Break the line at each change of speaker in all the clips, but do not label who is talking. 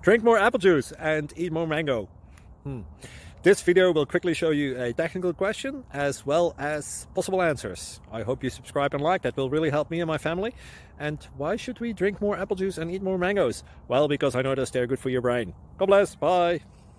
Drink more apple juice and eat more mango. This video will quickly show you a technical question as well as possible answers. I hope you subscribe and like, that will really help me and my family. And why should we drink more apple juice and eat more mangoes? Well, because I noticed they're good for your brain. God bless, bye!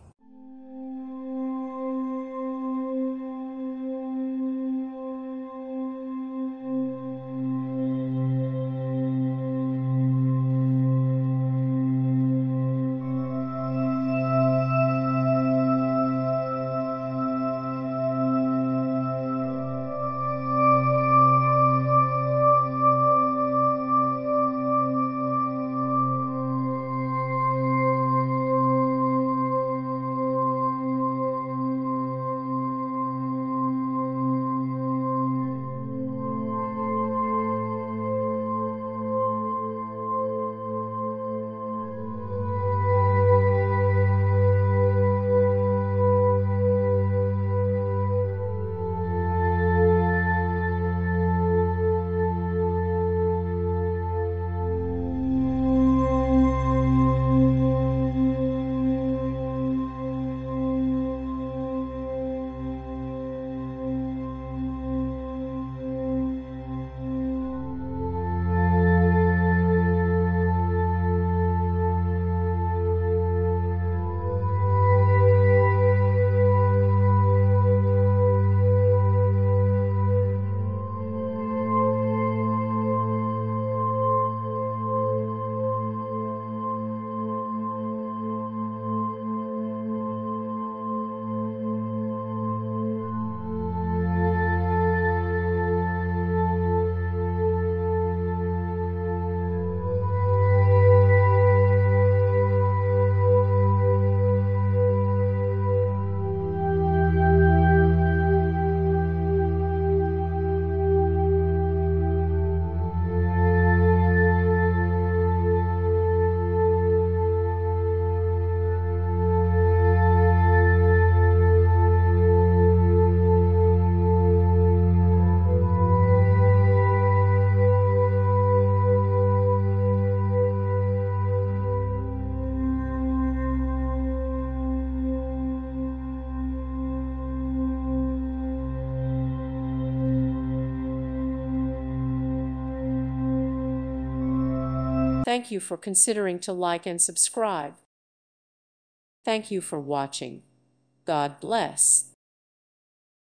Thank you for considering to like and subscribe. Thank you for watching. God bless.